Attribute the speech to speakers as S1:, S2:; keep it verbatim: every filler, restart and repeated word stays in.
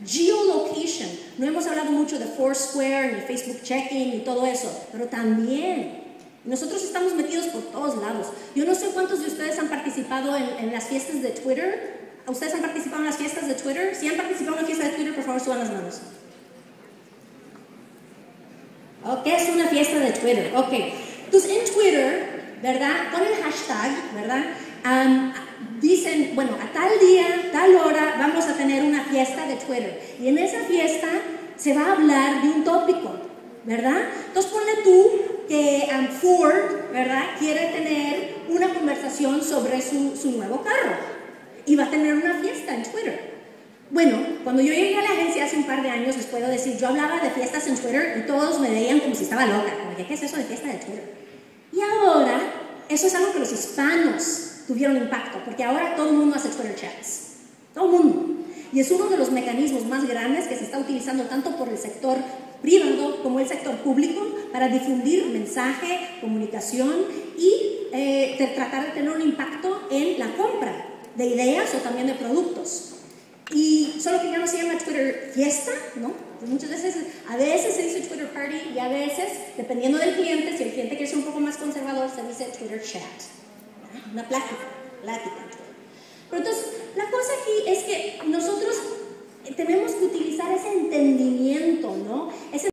S1: Geolocation. No hemos hablado mucho de Foursquare, ni Facebook Checking, ni todo eso, pero también nosotros estamos metidos por todos lados. Yo no sé cuántos de ustedes han participado en, en las fiestas de Twitter. ¿Ustedes han participado en las fiestas de Twitter? Si han participado en una fiesta de Twitter, por favor, suban las manos. ¿Qué es una fiesta de Twitter? Ok. Entonces, en Twitter, ¿verdad? Con el hashtag, ¿verdad? Um, dicen, bueno, a tal día, tal hora, vamos a tener una fiesta de Twitter. Y en esa fiesta se va a hablar de un tópico, ¿verdad? Entonces, ponle tú que um, Ford, ¿verdad? Quiere tener una conversación sobre su, su nuevo carro. Y va a tener una fiesta en Twitter. Bueno, cuando yo llegué a la agencia hace un par de años, les puedo decir, yo hablaba de fiestas en Twitter y todos me veían como si estaba loca. Como que, ¿qué es eso de fiesta de Twitter? Y ahora, eso es algo que los hispanos tuvieron impacto, porque ahora todo el mundo hace Twitter chats. Todo el mundo. Y es uno de los mecanismos más grandes que se está utilizando tanto por el sector privado como el sector público para difundir mensaje, comunicación y eh, de tratar de tener un impacto en la compra de ideas o también de productos. Y solo que ya no se llama Twitter fiesta, ¿no? Muchas veces, a veces se dice Twitter party y a veces, dependiendo del cliente, si el cliente quiere ser un poco más conservador, se dice Twitter chat. Una plática, plática. Pero entonces, la cosa aquí es que nosotros tenemos que utilizar ese entendimiento, ¿no? Ese